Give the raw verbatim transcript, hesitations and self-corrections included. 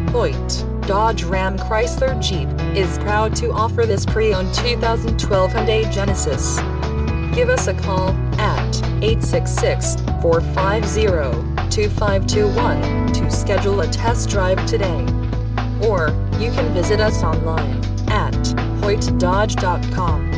Hoyte, Dodge Ram Chrysler Jeep, is proud to offer this pre-owned two thousand twelve Hyundai Genesis. Give us a call at eight six six, four five zero, two five two one to schedule a test drive today. Or, you can visit us online at hoyte dodge dot com.